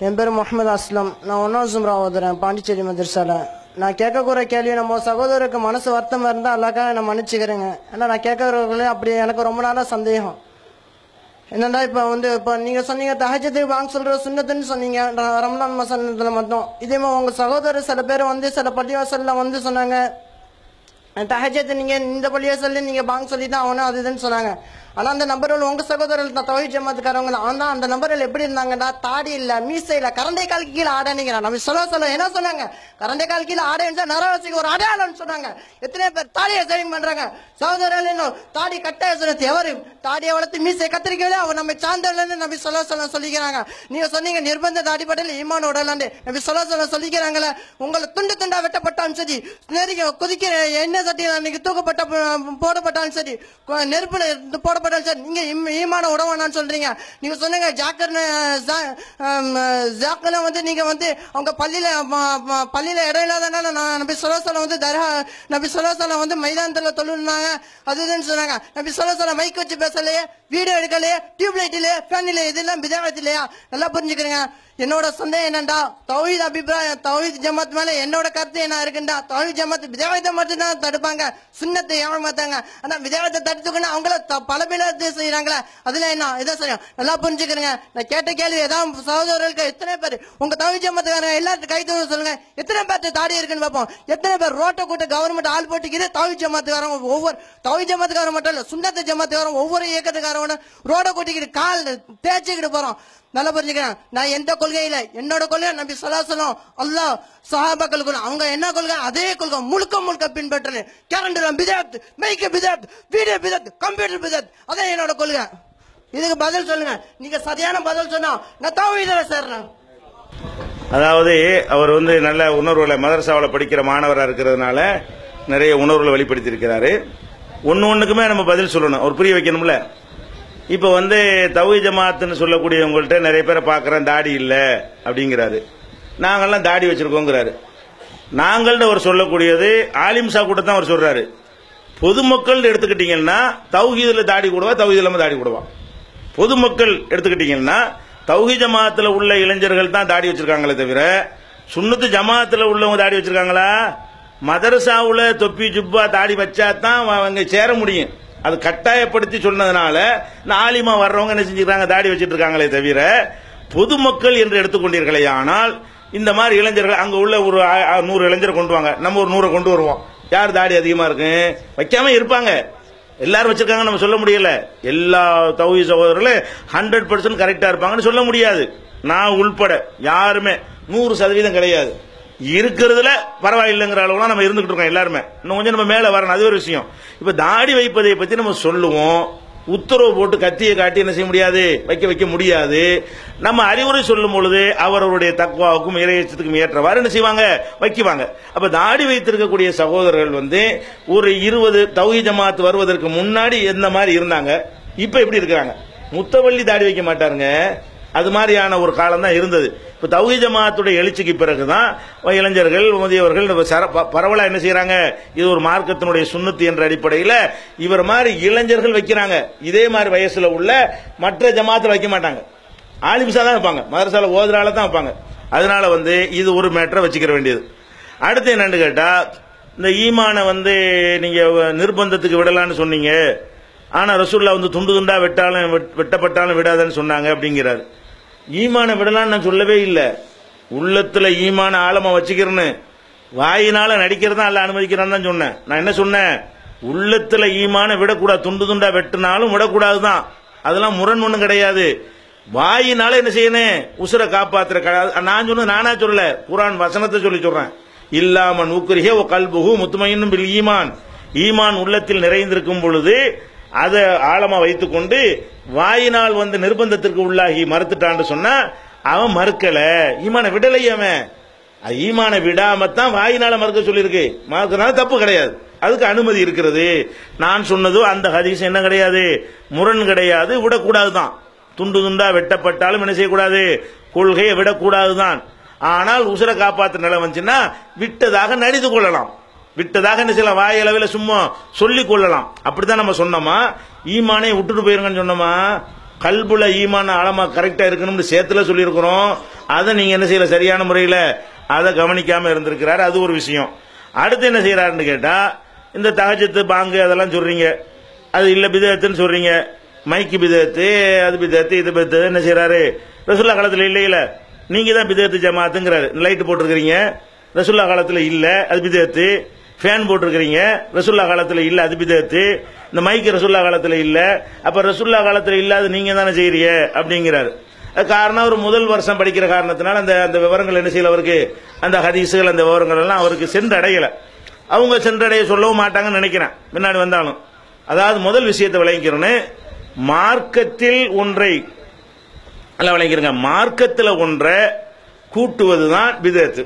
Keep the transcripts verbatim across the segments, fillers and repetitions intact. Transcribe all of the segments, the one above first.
என் பேர் முகமது அஸ்லம். நான் ஒன்னாவது சும்ரா ஓதுறேன் பாண்டிச்சேரி மதரசால. நான் கேட்கக்கூட கேள்வி நம்ம சகோதரருக்கு மனசு வருத்தம் இருந்தால் அல்லாக்காக நான் மன்னிச்சுக்கிறேங்க. ஏன்னா நான் கேட்கறவர்களே அப்படி எனக்கு ரொம்ப நாளாக சந்தேகம் என்னடா இப்போ வந்து இப்போ நீங்கள் சொன்னீங்க தஹஜ்ஜுதுக்கு வாங்க சொல்கிற சுன்னத்துன்னு சொன்னீங்க ரமலான் மாசத்துல மட்டும். இதே மாதிரி உங்கள் சகோதரர் சில பேர் வந்து சில பள்ளிவாசலில் வந்து சொன்னாங்க தஹஜ்ஜுத் நீங்கள் இந்த பள்ளிவாசல்ல நீங்கள் பாங்க சொல்லி தான் ஆகணும் அது இதுன்னு சொன்னாங்க. ஆனால் அந்த நம்பர்கள் உங்கள் சகோதரர்கள் தான் தௌஹீத் ஜமாத்துக்காரவங்க. ஆனால் அந்த நம்பர்கள் எப்படி இருந்தாங்கன்னா தாடி இல்லை மீசை இல்லை கரண்டை கால் கீழே ஆடைங்கிறான். நம்ம சொல்ல சொல்ல என்ன சொன்னாங்க கரண்டை கால் கீழே ஆடை நரவாசிக்கு ஒரு அடையாளம்னு சொன்னாங்க. எத்தனை பேர் தாடியை சேவிங் பண்றாங்க சகோதரர்கள் இன்னும் தாடி கட்டாய சொன்னது எவரு தாடியை வளர்த்து மீசை கத்திரிக்கவே அவர் நம்ம சார்ந்தன்னு நம்ம சொல்ல சொல்ல சொல்லிக்கிறாங்க. நீங்க சொன்னீங்க நிர்பந்த தாடி பட்டல் ஈமான் உடலாண்டு நம்ம சொல்ல சொல்ல சொல்லிக்கிறாங்களே. உங்களை துண்டு துண்டா வெட்டப்பட்டாலும் சரி நெருங்க குதிக்கிற எண்ணெய் சட்டி அன்னைக்கு தூக்கப்பட்ட போடப்பட்டாலும் சரி நெருப்புல போட நீங்க ஈமான உடவானான்னு சொல்றீங்க. நீங்க சொன்னீங்க ஜாக்கர்னு ஜாக்கர்ல வந்து நீங்க வந்து அவங்க பள்ளியில பள்ளியில இடம் இல்லாதனால நபி ஸல்லல்லாஹு அலைஹி வஸல்லம் வந்து தர்ஹா நபி ஸல்லல்லாஹு அலைஹி வஸல்லம் வந்து மைதானத்துல தொழுனாங்க அதுன்னு சொன்னாங்க. நபி ஸல்லல்லாஹு அலைஹி வஸல்லம் மைக் வச்சு பேசலையே வீடியோ எடுக்கலையே டியூப் லைட் இல்லையே ஃபேன் இல்லையே இதெல்லாம் பிதாஅத் இல்லையா? நல்லா புரிஞ்சுக்கிறீங்க. என்னோட சந்தேகம் என்னண்டா தௌஹீத் அபிப்பிராயம் தௌஹீத் ஜமாத் மேல என்னோட கருத்து என்ன இருக்குண்டா தௌஹீத் ஜமாத் பிதாஅத்தை மட்டும் தான் தடுப்பாங்க சுன்னத்தை ஏற மாட்டாங்க. ஆனா பிதாஅத்தை தடுத்துக்கணும் அவங்கள பல பேர் செய்யறாங்களே அதுல என்ன இதை செய்யும் நல்லா புரிஞ்சுக்கிறீங்க. நான் கேட்ட கேள்வி ஏதாவது சகோதரர்களுக்கு எத்தனை பேர் உங்க தௌஹீத் ஜமாத்துக்காரங்க எல்லாரும் கை தூக்க சொல்லுங்க எத்தனை பேர் தாடி இருக்குன்னு பார்ப்போம். எத்தனை பேர் ரோட்டை கூட்ட கவர்மெண்ட் ஆள் போட்டுக்கிது தௌஹீத் ஜமாத்துக்காரங்க ஒவ்வொரு தௌஹீத் ஜமாத்துக்காரங்க மட்டும் இல்ல சுன்னத்து ஜமாத்துக்காரங்க ஒவ்வொரு இயக்கத்துக்காரங்க ரோட கூட்டிக்கிட்டு கால் தேய்ச்சிக்கிட்டு போறோம். நல்லா புரிஞ்சுக்கிறேன். நான் எந்த கொள்கையில என்னோட கொள்கை நபி ஸல்லல்லாஹு அலைஹி வஸல்லம் அல்லாஹ் சஹாபாக்கள் கொள்கை அவங்க என்ன கொள்கை அதே கொள்கை முழுக்க முழுக்க பின்பற்றுறேன். கேலண்டர் பிதாத் மைக் பிதாத் வீடியோ பிதாத் கம்ப்யூட்டர் பிதாத் அதே என்னோட கொள்கை. இதுக்கு பதில் சொல்லுங்க. நீங்க சரியான பதில் சொன்னா நான் தௌஹீதுல சேர்றேன். அதாவது அவர் வந்து நல்ல உணர்வுகளை மதரசாவில் படிக்கிற மாணவராக இருக்கிறதுனால நிறைய உணர்வுகளை வெளிப்படுத்தி இருக்கிறாரு. ஒன்னு ஒண்ணுக்குமே நம்ம பதில் சொல்லணும் அவர் புரிய வைக்கணும்ல. இப்ப வந்து தௌஹீத் ஜமாத்னு சொல்லக்கூடியவங்கள்ட்ட நிறைய பேரை பார்க்கறேன் தாடி இல்ல அப்படிங்கிறாரு. நாங்கெல்லாம் தாடி வச்சிருக்கோங்கிறாரு. நாங்கள்ட்ட அவர் சொல்லக்கூடியது ஆலிம்சா கூட தான் அவர் சொல்றாரு. பொதுமக்கள் எடுத்துக்கிட்டீங்கன்னா தௌஹீதுல தாடி கூடவா தௌஹீத் இல்லாம தாடி கூடவா? பொதுமக்கள் எடுத்துக்கிட்டீங்கன்னா தௌஹீத் ஜமாத்துல உள்ள இளைஞர்கள் தான் தாடி வச்சிருக்காங்களே தவிர சுன்னத்து ஜமாத்துல உள்ளவங்க தாடி வச்சிருக்காங்களா? மதரசாவுல தொப்பி ஜுப்பா தாடி வச்சா தான் அவங்க சேர முடியும். அது கட்டாயப்படுத்தி சொன்னதுனால ஆலிமா வர்றவங்க என்ன செஞ்சுக்கிறாங்க தாடி வச்சிட்டு இருக்காங்களே தவிர பொதுமக்கள் என்று எடுத்துக்கொண்டீர்களே. ஆனால் இந்த மாதிரி இளைஞர்கள் அங்க உள்ள ஒரு நூறு இளைஞர் கொண்டு வாங்க நம்ம ஒரு நூறை கொண்டு வருவோம். யார் தாடி அதிகமா இருக்கு வைக்காம இருப்பாங்க எல்லாரும் வச்சிருக்காங்க நம்ம சொல்ல முடியல. எல்லா தௌஹீத் சகோதரர்களும் ஹண்ட்ரட் பர்சன்ட் கரெக்டா இருப்பாங்கன்னு சொல்ல முடியாது. நான் உள்பட யாருமே நூறு சதவீதம் கிடையாது. இருக்கிறதுல பரவாயில்லைங்கிற அளவுலாம் நம்ம இருந்துகிட்டு இருக்கோம் எல்லாருமே. இன்னும் கொஞ்சம் நம்ம மேல வரணும் அது ஒரு விஷயம். இப்ப தாடி வைப்பதை பத்தி நம்ம சொல்லுவோம். உத்தரவு போட்டு கத்தியை காட்டி என்ன செய்ய முடியாது வைக்க வைக்க முடியாது. நம்ம அறிவுரை சொல்லும் பொழுது அவர்களுடைய தக்வாவுக்கும் இறையச்சத்துக்கும் ஏற்றவாறு என்ன செய்வாங்க வைக்குவாங்க. அப்ப தாடி வைத்திருக்கக்கூடிய சகோதரர்கள் வந்து ஒரு இருபது தௌஹீத் ஜமாத் வருவதற்கு முன்னாடி எந்த மாதிரி இருந்தாங்க இப்ப எப்படி இருக்கிறாங்க? முத்தவள்ளி தாடி வைக்க மாட்டாருங்க. அது மாதிரியான ஒரு காலம் தான் இருந்தது. இப்ப தௌஹீத் ஜமாத்துடைய எழுச்சிக்கு பிறகுதான் இளைஞர்கள் முதியவர்கள் பரவலா என்ன செய்யறாங்க இது ஒரு மார்க்கத்தினுடைய சுன்னத்து என்ற அடிப்படையில் இவர் மாதிரி இளைஞர்கள் வைக்கிறாங்க. இதே மாதிரி வயசுல உள்ள மற்ற ஜமாத்துல வைக்க மாட்டாங்க. ஆலிம்சா தான் வைப்பாங்க மதரசால ஓதுறால தான் வைப்பாங்க. அதனால வந்து இது ஒரு மேட்டரை வச்சுக்கிற வேண்டியது. அடுத்து என்னன்னு கேட்டா இந்த ஈமான வந்து நீங்க நிர்பந்தத்துக்கு விடலான்னு சொன்னீங்க. ஆனா ரசூலுல்லாஹ் வந்து துண்டு துண்டா வெட்டாலும் வெட்டப்பட்டாலும் விடாதன்னு சொன்னாங்க அப்படிங்கிறாரு. ஈமான விடலான்னு நான் சொல்லவே இல்லை. உள்ளத்துல ஈமான ஆழமா வச்சுக்கிறேன்னு வாயினால நடிக்கிறதா அல்ல அனுமதிக்கிறான்னு தான் சொன்னேன். நான் என்ன சொன்னேன் உள்ளத்துல ஈமான விடக்கூடாது துண்டு துண்டா வெட்டினாலும் விடக்கூடாதுதான். அதெல்லாம் முரண் ஒண்ணும் கிடையாது. வாயினால என்ன செய்யணும் உசுரை காப்பாத்துற நான் சொன்னது நானா சொல்லல குர்ஆன் வசனத்தை சொல்லி சொல்றேன். இல்லாம நூக்குரிஹே ஓ கல்புஹு முத்மயின்னும் பில் ஈமான் ஈமான் உள்ளத்தில் நிறைந்திருக்கும் பொழுது அதை ஆழமா வைத்துக் கொண்டு வாயினால் வந்து நிர்பந்தத்திற்கு உள்ளாகி மறுத்துட்டான்னு சொன்னா அவன் மறுக்கல ஈமான விடலை. அவன் ஈமான விடாமத்தான் வாயினால மறுக்க சொல்லியிருக்கு. மறுக்கிறனால தப்பு கிடையாது. அதுக்கு அனுமதி இருக்கிறது. நான் சொன்னதோ அந்த ஹதீஸ் என்ன கிடையாது முரண் கிடையாது. விடக்கூடாதுதான். துண்டு துண்டா வெட்டப்பட்டாலும் என்ன செய்யக்கூடாது கொள்கையை விடக்கூடாதுதான். ஆனால் உசுரை காப்பாற்ற நிலை வந்துச்சுன்னா விட்டதாக நடித்து கொள்ளலாம். விட்டதாக என்ன செய்யலாம் வாயளவில் சும்மா சொல்லிக் கொள்ளலாம். அப்படித்தான் நம்ம சொன்னோமா ஈமானை விட்டுட்டு போயிருங்கன்னு சொன்னோமா கல்புல ஈமான ஆழமா கரெக்டா இருக்கணும்னு சேத்துல சொல்லியிருக்கிறோம். அதை நீங்க என்ன செய்யல, சரியான முறையில அதை கவனிக்காம இருந்திருக்கிறாரு. அது ஒரு விஷயம். அடுத்து என்ன செய்யறாருன்னு கேட்டா, இந்த தஹஜ்ஜுத் பாங்கு அதெல்லாம் சொல்றீங்க, அது இல்ல பிதஅத்துன்னு சொல்றீங்க. மைக்கு பிதஅத்து, அது பிதஅத்து, இது பிதஅத்து. என்ன செய்யறாரு, ரசூலுல்லாஹ் காலத்துல இல்லையில நீங்க தான் பிதஅத்து ஜமாத்துங்கிறாரு. லைட் போட்டிருக்கிறீங்க, ரசூலுல்லாஹ் காலத்துல இல்ல, அது பிதஅத்து. ஃபேன் போட்டிருக்கிறீங்க, ரசூலுல்லாஹ் காலத்துல இல்ல, அது பிதஅத்து. இந்த மைக்கு ரசூலுல்லாஹ் காலத்துல இல்ல, அப்ப ரசூலுல்லாஹ் காலத்துல இல்லாத நீங்க தானே செய்றீங்க அப்படிங்கிறாரு. காரணம் ஒரு முதல் வருஷம் படிக்கிற காரணத்தினால அந்த அந்த விவரங்கள் என்ன செய்யல அவருக்கு, அந்த ஹதீஸுகள் அந்த விவரங்கள் எல்லாம் அவருக்கு சென்றடையல. அவங்க சென்றடைய சொல்லவும் மாட்டாங்கன்னு நினைக்கிறேன் முன்னாடி வந்தாலும். அதாவது முதல் விஷயத்தை விளங்கிக்கிறோன்னு, மார்க்கத்தில் ஒன்றை நல்லா விளங்கிக்கிறங்க, மார்க்கத்தில் ஒன்றை கூட்டுவதுதான் பிதஅத்து.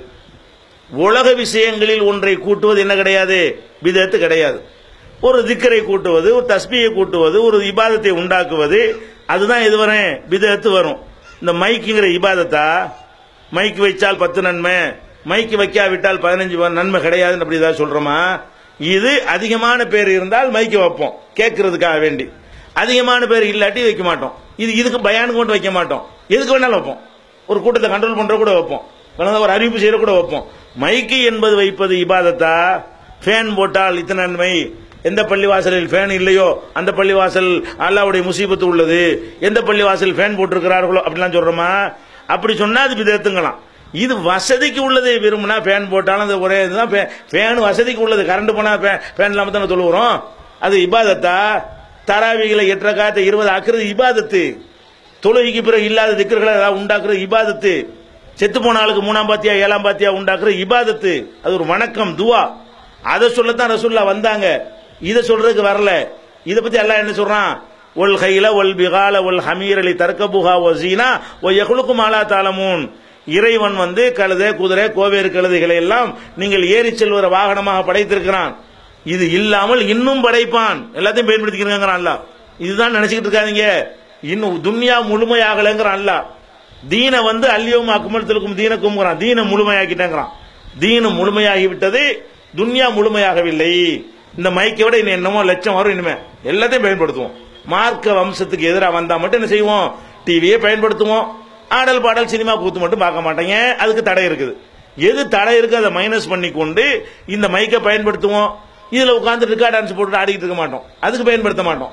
உலக விஷயங்களில் ஒன்றை கூட்டுவது என்ன கிடையாது, பிதஅத்து கிடையாது. ஒரு திக்கரை கூட்டுவது, ஒரு தஸ்பீயை கூட்டுவது, ஒரு இபாதத்தை உண்டாக்குவது, அதுதான் இதுவரை பிதஅத்து வரும். இந்த மைக்குங்கிற இபாதத்தா, மைக்கு வைச்சால் பத்து நன்மை, மைக்கு வைக்காவிட்டால் பதினஞ்சு நன்மை கிடையாதுன்னு அப்படி ஏதாவது சொல்றோமா? இது அதிகமான பேர் இருந்தால் மைக்கு வைப்போம் கேட்கறதுக்காக வேண்டி, அதிகமான பேர் இல்லாட்டி வைக்க மாட்டோம். இது இதுக்கு பயானுக்கு மட்டும் வைக்க மாட்டோம், எதுக்கு வேணாலும் வைப்போம். ஒரு கூட்டத்தை கண்ட்ரோல் பண்ற கூட வைப்போம், ஒரு அறிவிப்பு செய்யற கூட வைப்போம். மைக்கு என்பது வைப்பது இபாதத்தா? ஃபேன் போட்டால் இத்தனை நன்மை, எந்த பள்ளிவாசலில் ஃபேன் இல்லையோ அந்த பள்ளிவாசல் அல்லாஹ்வுடைய முசீபத்து உள்ளது, எந்த பள்ளிவாசல் ஃபேன் போட்டிருக்கிறார்களோ அப்படிலாம் சொல்றோமா? அப்படி சொன்னா அது பிதஅத்துங்களாம். இது வசதிக்கு உள்ளது, விரும்பினா ஃபேன் போட்டாலும் அது ஒரே இதுதான். ஃபேன் வசதிக்கு உள்ளது, கரண்ட் போனா ஃபேன் இல்லாம தானே தொழுகிறோம். அது இபாதத்தா? தராவிகளை எட்டு ரக்காத்தை இருபது ஆக்குறது இபாதத்து. தொழுகைக்கு பிறகு இல்லாத திக்ர்களை ஏதாவது உண்டாக்குறது இபாதத்து. செத்து போன ஆளுக்கு மூணாம் பாத்தியா ஏழாம் பாத்தியா உண்டாக்குறது இபாதத்து. அது ஒரு வணக்கம், துவா. அதை சொல்லத்தான் ரசூலுல்லாஹ் வந்தாங்க, இதை சொல்றதுக்கு வரல. இதை பத்தி அல்லாஹ் என்ன சொல்றான், ஒல் கைல ஒல் பிகால ஒல் ஹமீர் அலி தர்கபுஹா வசீனா ஒ யஹ்லுகு மா லா தஅலமூன். இறைவன் வந்து கழுதை, குதிரை, கோவேறு கழுதைகளை எல்லாம் நீங்கள் ஏறி செல்வர வாகனமாக படைத்திருக்கிறான், இது இல்லாமல் இன்னும் படைப்பான், எல்லாத்தையும் பயன்படுத்திக்கிறான் அல்லாஹ். இதுதான் நினைச்சுக்கிட்டு இருக்காதீங்க, இன்னும் துன்யா முழுமையாகலங்கிறான் அல்லாஹ். தீன வந்து அல்லியும் அக்மல்துலக்கும் தீனக்கும்ங்கிறான், தீன முழுமையாக்கிட்டேங்கிறான். தீன முழுமையாகி விட்டது, துன்யா முழுமையாகவில்லை. இந்த மைக்கை விட இன்னும் என்னமோ லட்சம் வரும், இனிமே எல்லாத்தையும் பயன்படுத்துவோம். மார்க்க வம்சத்துக்கு எதிராக வந்தா மட்டும் என்ன செய்வோம், டிவியை பயன்படுத்துவோம். ஆடல் பாடல் சினிமா கூத்து மட்டும் பார்க்க மாட்டேங்க, அதுக்கு தடை இருக்குது. எது தடை இருக்கு அதை மைனஸ் பண்ணி கொண்டு இந்த மைக்கை பயன்படுத்துவோம். இதுல உட்கார்ந்து ரெக்கார்ட் டான்ஸ் போட்டு ஆடிக்கிட்டு இருக்க மாட்டோம், அதுக்கு பயன்படுத்த மாட்டோம்.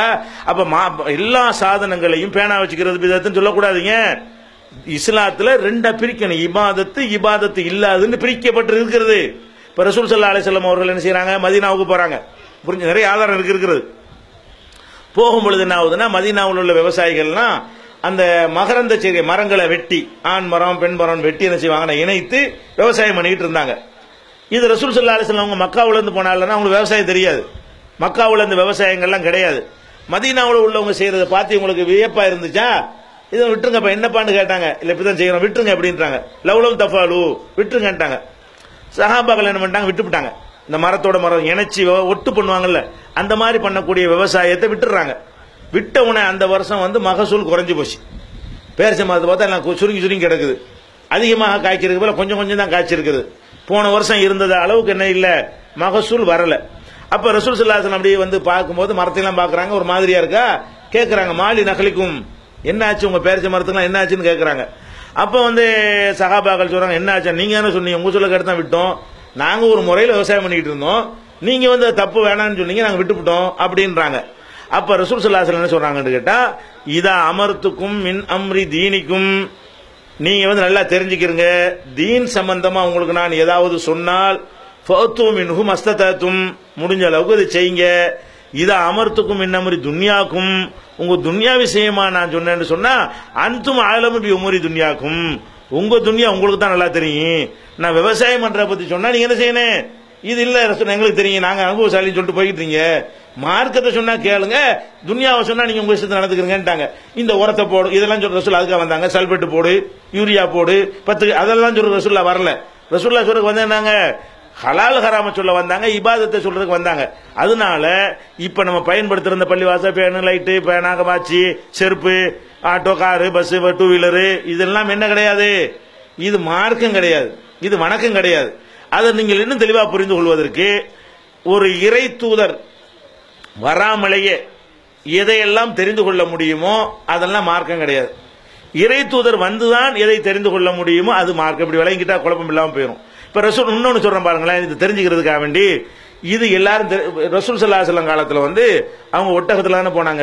அப்ப எல்லா சாதனங்களையும் பேனா வச்சுக்கிறது பிதஅத்துன்னு சொல்லக்கூடாதுங்க. இஸ்லாத்துல ரெண்டா பிரிக்கணும், இபாதத்து இபாதத்து இல்லாதுன்னு பிரிக்கப்பட்டு இருக்கிறது. இப்ப ரசூல் ஸல்லல்லாஹு அலைஹி வஸல்லம் அவர்கள் என்ன செய்யறாங்க, மதீனாவுக்கு போறாங்க. புரிஞ்சு, நிறைய ஆதாரம் இருக்கு இருக்கிறது. போகும்பொழுது என்ன ஆகுதுன்னா, மதீனாவில் உள்ள விவசாயிகள்லாம் அந்த மகரந்த செடி மரங்களை வெட்டி, ஆண் மரம் பெண் மரம் வெட்டி என்ன செய்வாங்க, இணைத்து விவசாயம் பண்ணிட்டு இருந்தாங்க. இது ரசூல் ஸல்லல்லாஹு அலைஹி வஸல்லம் அவங்க மக்காவுல இருந்து போனாலும் அவங்களுக்கு விவசாயம் தெரியாது. மக்காவுல இருந்து விவசாயங்கள்லாம் கிடையாது. மதீனாவுல உள்ளவங்க செய்யறதை பார்த்து உங்களுக்கு வியப்பா இருந்துச்சா, இதை விட்டுருங்கப்பா, என்னப்பான்னு கேட்டாங்க. இல்ல இப்படிதான் செய்யறோம், விட்டுருங்க அப்படின்றாங்க. லவ்லம் தஃபாலு, விட்டுருங்கன்ட்டாங்க. சஹாபாக்கள் என்ன பண்ணிட்டாங்க, விட்டுவிட்டாங்க. இந்த மரத்தோட மரம் இணைச்சி ஒட்டு பண்ணுவாங்கல்ல, அந்த மாதிரி பண்ணக்கூடிய விவசாயத்தை விட்டுறாங்க. விட்ட உடனே அந்த வருஷம் வந்து மகசூல் குறைஞ்சு போச்சு. பேரிச்ச மரத்தை பார்த்தா எல்லாம் சுருங்கி சுருங்கி கிடக்குது. அதிகமாக காய்ச்சிருக்கு போல கொஞ்சம் கொஞ்சம் தான் காய்ச்சிருக்குது. போன வருஷம் இருந்தது அளவுக்கு என்ன இல்ல, மகசூல் வரல. அப்ப ரசூல் ஸல்லல்லாஹு அலைஹி வஸல்லம் அப்படியே வந்து பார்க்கும்போது மரத்தையெல்லாம் பாக்குறாங்க, ஒரு மாதிரியா இருக்கா, கேட்கறாங்க, மாலி நகலிக்கும், என்ன ஆச்சு உங்க பேரிச்ச மரத்துக்குலாம் என்ன ஆச்சுன்னு கேட்கறாங்க. அப்ப வந்து சஹாபாக்கள் சொல்றாங்க, என்ன ஆச்சு, நீங்க என்ன சொன்னீங்க, உங்க சொல்ல கேட்டு தான் விட்டோம், நாங்க ஒரு முறையில் விவசாயம் பண்ணிட்டு இருந்தோம், நீங்க வந்து தப்பு வேணாம்னு சொன்னீங்க, நாங்க விட்டுவிட்டோம் அப்படின்றாங்க. அப்ப ரசூல் ஸல்லல்லாஹு அலைஹி வஸல்லம் என்ன சொல்றாங்கன்னு கேட்டா, இதா அமர்த்துக்கும் மின் அம்ரி தீனிக்கும், நீங்க வந்து நல்லா தெரிஞ்சுக்கிறீங்க, தீன் சம்பந்தமா உங்களுக்கு நான் ஏதாவது சொன்னால் ஃபஅத்து மின்ஹு மஸ்தததும், முடிஞ்ச அளவுக்கு இதை செய்யுங்க. இதா அமர்த்துக்கும் மின் அம்ரி துன்யாக்கும், உங்க துன்யா விஷயமா நான் சொன்னேன்னு சொன்னா அன்தும் ஆலமு பி உமரி துன்யாக்கும், உங்க துன்யா உங்களுக்கு தான் நல்லா தெரியும். நான் விவசாயம் பண்ற பத்தி சொன்னா நீங்க என்ன செய்யணும், இது இல்ல எங்களுக்கு தெரியும், நாங்க அனுபவசாலின்னு சொல்லிட்டு போயிட்டு இருக்கீங்க. மார்க்கத்தை சொன்னா கேளுங்க, துன்யாவை சொன்னா நீங்க உங்க இஷ்டத்தை நடந்துக்கிறீங்கன்ட்டாங்க. இந்த உரத்தை போடு, இதெல்லாம் சொல்ற ரசூல் அதுக்காக வந்தாங்க. சல்பேட்டு போடு, யூரியா போடு, பத்து, அதெல்லாம் சொல்ற ரசூல்லா வரல. ரசூல்லா சொல்றதுக்கு வந்து என்னங்க, ஹலால் ஹராம சொல்ல வந்தாங்க, இபாதத்தை சொல்றதுக்கு வந்தாங்க. அதனால இப்ப நம்ம பயன்படுத்துற பள்ளிவாசல், பேனு, லைட்டு, பேனாக மாச்சி, செருப்பு, auto, car, bus, two wheeler, இதெல்லாம் என்ன கிடையாது, இது மார்க்கம் கிடையாது, இது வணக்கம் கிடையாது. அதை நீங்கள் இன்னும் தெளிவா புரிந்து கொள்வதற்கு, ஒரு இறை தூதர் வராமலேயே எதையெல்லாம் தெரிந்து கொள்ள முடியுமோ அதெல்லாம் மார்க்கம் கிடையாது. இறை தூதர் வந்துதான் எதை தெரிந்து கொள்ள முடியுமோ அது மார்க்கம். இப்படி விளங்கிட்டா குழப்பம் இல்லாம போயிடும். இப்ப ரசூல் இன்னொன்னு சொல்றேன் பாருங்களேன், இது தெரிஞ்சுக்கிறதுக்காக வேண்டி. இது எல்லாரும் ரசூல் ஸல்லல்லாஹு அலைஹி வஸல்லம் காலத்துல வந்து அவங்க ஒட்டகத்துல தானே போனாங்க,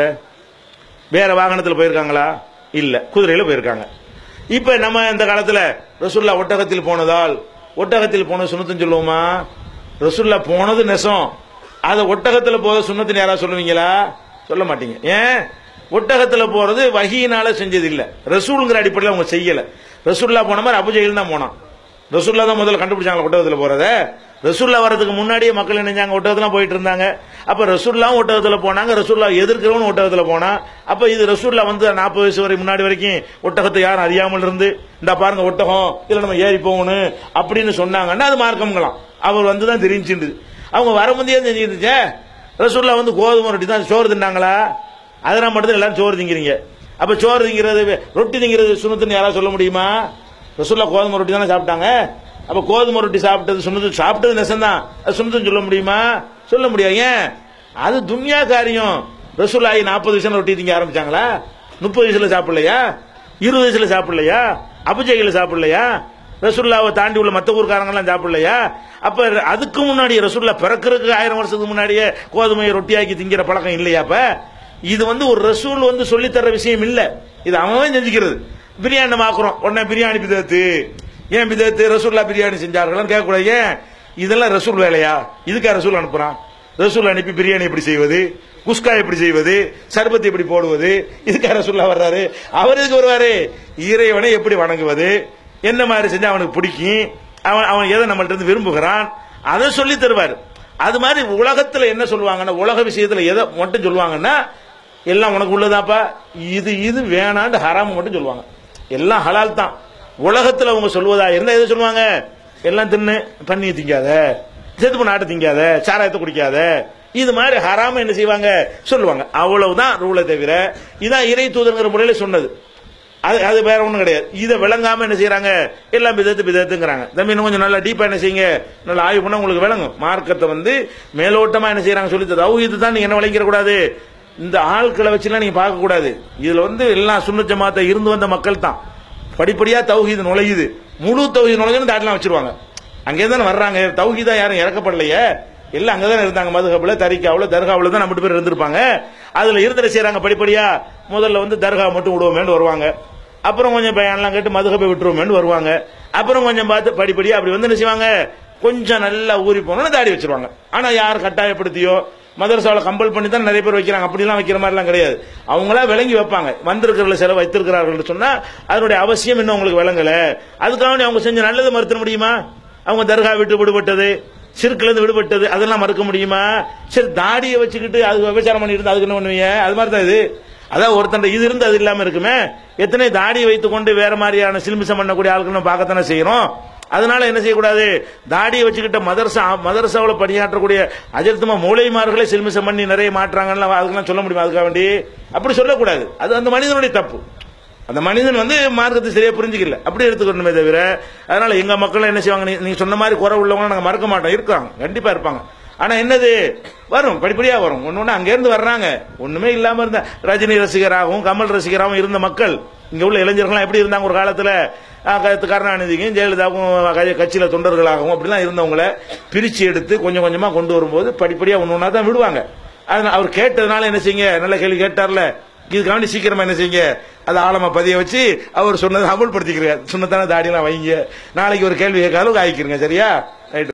வேற வாகனத்தில் போயிருக்காங்களா? இல்ல, குதிரையில போயிருக்காங்க. இப்ப நம்ம இந்த காலத்துல ரசூல்லா ஒட்டகத்தில் போனதால் ஒட்டகத்தில் போன சுன்னத்துன்னு சொல்லுவோமா? ரசூல்லா போனது நெசம், அதை ஒட்டகத்துல போத சுன்னத்துன்னு யாராவது சொல்லுவீங்களா? சொல்ல மாட்டீங்க. ஏன்? ஒட்டகத்துல போறது வஹீனால செஞ்சது இல்ல, ரசூலுங்கிற அடிப்படையில் அவங்க செய்யல. ரசூல்லா போன மாதிரி அபூஜஹல் தான் போனான். ரசூல்லா தான் முதல்ல கண்டுபிடிச்சாங்க ஒட்டகத்துல போறத. ரசூல்லா வரதுக்கு முன்னாடியே மக்கள் நினைஞ்சாங்க ஒட்டகத்துல போயிட்டு இருந்தாங்க. அப்ப ரசூல்லாவும் ஒட்டகத்துல போனாங்க, ரசூல்லா எதிர்க்கிறவனும் ஒட்டகத்துல போனா. அப்ப இது ரசூல்லா வந்து நாற்பது வயசு வரை முன்னாடி வரைக்கும் ஒட்டகத்தை யாரும் அறியாமல் இருந்து இந்த பாருங்க ஒட்டகம் இதுல நம்ம ஏறி போகணும் அப்படின்னு சொன்னாங்கன்னா அது மார்க்கம்ங்களாம். அவர் வந்துதான் தெரிஞ்சுட்டு அவங்க வர முந்தையே தெரிஞ்சுருந்துச்சே. ரசூல்லா வந்து கோதுமை ரொட்டி தான் சோறு தின்னாங்களா? அதனால மட்டும் எல்லாரும் சோறு திங்கிறீங்க. அப்ப சோறு திங்கிறது ரொட்டி திங்கிறது சுன்னத்துன்னு யாராவது சொல்ல முடியுமா? ரசூல்லா கோதுமை ரொட்டி தானே சாப்பிட்டாங்க. அப்ப கோதுமை ரொட்டி சாப்பிட்டது சுன்னத்து, சாப்பிட்டது நெசந்தான், அது சுன்னத்துன்னு சொல்ல முடியுமா? சொல்ல முடியாது. ஏன்? அது துன்யா காரியம். ரசூல்லா நாற்பது வயசுல ரொட்டி திங்க ஆரம்பிச்சாங்களா? முப்பது வயசுல சாப்பிடலையா? இருபது வயசுல சாப்பிடலையா? அபூஜஹல் சாப்பிடலையா? ரசூல்லாவை தாண்டி உள்ள மத்த ஊர்க்காரங்க எல்லாம் சாப்பிடலையா? அப்ப அதுக்கு முன்னாடி ரசூல்லா பிறக்கிறதுக்கு ஆயிரம் வருஷத்துக்கு முன்னாடியே கோதுமையை ரொட்டியாக்கி திங்கிற பழக்கம் இல்லையா? அப்ப இது வந்து ஒரு ரசூல் வந்து சொல்லித்தர விஷயம் இல்ல, இது அவன் செஞ்சுக்கிறது. பிரியாணி மாக்குறோம், உடனே பிரியாணி பிதத்து. ஏன் பிதத்து? ரசூல்லா பிரியாணி செஞ்சார்கள் கேட்கக்கூடாது. ஏன்? இதெல்லாம் ரசூல் வேலையா? இதுக்கா ரசூல் அனுப்புறான்? ரசூல் அனுப்பி பிரியாணி எப்படி செய்வது, குஸ்கா எப்படி செய்வது, சர்பத் எப்படி போடுவது, இதுக்கா ரசூல்லா வர்றாரு? அவர் எதுக்கு வருவாரு? இறைவனை எப்படி வணங்குவது, என்ன மாதிரி செஞ்சா அவனுக்கு பிடிக்கும், அவன் அவன் எதை நம்மள்ட்ட இருந்து விரும்புகிறான், அதை சொல்லி தருவார். அது மாதிரி உலகத்துல என்ன சொல்லுவாங்கன்னா, உலக விஷயத்துல எதை மட்டும் சொல்லுவாங்கன்னா, எல்லாம் உனக்கு உள்ளதாப்பா, இது இது வேணாண்டு ஹராம் மட்டும் சொல்லுவாங்க. எல்லாம் ஹலால் தான். உலகத்துல அவங்க சொல்வதா இருந்தா எதை சொல்லுவாங்க? எல்லாம் தின்னு பண்ணி திங்காத, செத்து பண்ண ஆட்ட திங்காத, சாராயத்தை குடிக்காத, இது மாதிரி ஹராம என்ன செய்வாங்க சொல்லுவாங்க. அவ்வளவுதான் ரூலை தவிர இதான் இறை தூதர்ங்கிற முறையில சொன்னது. அது அது வேற ஒண்ணும் கிடையாது. இதை விளங்காம என்ன செய்யறாங்க? எல்லாம் பிதத்து பிதத்துங்கிறாங்க. தம்பி இன்னும் கொஞ்சம் நல்லா டீப்பா என்ன செய்யுங்க, நல்லா ஆய்வு பண்ணா உங்களுக்கு விளங்கும். மார்க்கத்தை வந்து மேலோட்டமா என்ன செய்யறாங்க சொல்லி தௌஹீது தான் நீங்க என்ன விளங்கிற கூடாது. இந்த ஆட்களை வச்சுலாம் நீங்க பார்க்க கூடாது. இதுல வந்து எல்லாம் சுன்னத் ஜமாத்தை இருந்து வந்த மக்கள் தான். படிப்படியா தௌஹீது நுழையுது, முழு தௌஹீது நுழைஞ்சு தாட்லாம் வச்சிருவாங்க. அங்கே தானே வர்றாங்க. தௌஹீதா யாரும் இறக்கப்படலையே, எல்லாம் அங்கதானே இருந்தாங்க. மதுஹப்ல, தரிகாவுல, தர்காவுல தான் நம்ம பேர் இருந்திருப்பாங்க. அதுல இருந்துட செய்யறாங்க படிப்படியா. முதல்ல வந்து தர்கா மட்டும் விடுவோமேன்னு வருவாங்க, அப்புறம் கொஞ்சம் பயான்லாம் கேட்டு மதுஹபை விட்டுருவோமேன்னு வருவாங்க, அப்புறம் கொஞ்சம் பார்த்து படிப்படியா அப்படி வந்து என்ன செய்வாங்க, கொஞ்சம் நல்லா ஊறி போனோன்னு தாடி வச்சிருவாங்க. ஆனா யார் கட்டாயப்படுத்தியோ மதரசாவில் கம்பல் பண்ணி தான் நிறைய பேர் வைக்கிறாங்க. அப்படிலாம் வைக்கிற மாதிரிலாம் கிடையாது. அவங்களா விளங்கி வைப்பாங்க. வந்திருக்கிற செலவு வைத்திருக்கிறார்கள் சொன்னா அதனுடைய அவசியம் இன்னும் உங்களுக்கு விளங்கல. அதுக்காக அவங்க செஞ்ச நல்லதை மறுத்த முடியுமா? அவங்க தர்கா விட்டு விடுபட்டது, சிறுக்குல இருந்து விடுபட்டது, அதெல்லாம் மறுக்க முடியுமா? சரி, தாடியை வச்சுக்கிட்டு அது விபச்சாரம் பண்ணிட்டு அதுக்கு என்ன பண்ணுவீங்க? அது மாதிரி தான் இது. அதான் ஒருத்தன் இது இருந்து அது இல்லாம இருக்குமே. எத்தனை தாடியை வைத்துக் கொண்டு வேற மாதிரியான சில்மிசம் பண்ணக்கூடிய ஆட்கள் நம்ம பார்க்கத்தானே செய்யறோம். அதனால என்ன செய்யக்கூடாது? தாடியை வச்சுக்கிட்ட மதரசா மதரசாவில் பணியாற்றக்கூடிய அஜர்த்துமா மூளைமார்களே சில்மிசம் பண்ணி நிறைய மாற்றாங்கன்னு அதுக்கெல்லாம் சொல்ல முடியுமா? அதுக்காக வேண்டி அப்படி சொல்லக்கூடாது. அது அந்த மனிதனுடைய தப்பு. அந்த மனிதன் வந்து மார்க்கத்தை சரியா புரிஞ்சுக்கல, அப்படி எடுத்துக்கணுமே தவிர. அதனால எங்க மக்கள் என்ன செய்வாங்க, நீங்க சொன்ன மாதிரி குறை உள்ளவங்க நாங்க மறக்க மாட்டோம், இருக்காங்க, கண்டிப்பா இருப்பாங்க. ஆனா என்னது வரும், படிப்படியா வரும். ஒன்னு ஒண்ணு அங்க இருந்து வர்றாங்க. ஒண்ணுமே இல்லாம இருந்த ரஜினி ரசிகராகவும் கமல் ரசிகராகவும் இருந்த மக்கள், இங்க உள்ள இளைஞர்கள் எப்படி இருந்தாங்க ஒரு காலத்துல, கருணாநிதிக்கும் ஜெயலலிதாவுக்கும் கட்சியில தொண்டர்களாகவும் அப்படிலாம் இருந்தவங்களை பிரிச்சு எடுத்து கொஞ்சம் கொஞ்சமா கொண்டு வரும்போது படிப்படியா ஒன்னு ஒன்னா தான் விடுவாங்க. அவர் கேட்டதுனால என்ன செய்யுங்க, நல்ல கேள்வி கேட்டார்ல, இதுக்காண்டி சீக்கிரமா என்ன செய்யுங்க, அதை ஆழமா பதிய வச்சு அவர் சொன்னதை அமல்படுத்திக்கிறீங்க. சொன்னதான தாடியெல்லாம் வைங்க, நாளைக்கு ஒரு கேள்வி கேட்காலும் ஆயிக்கிறீங்க. சரியா?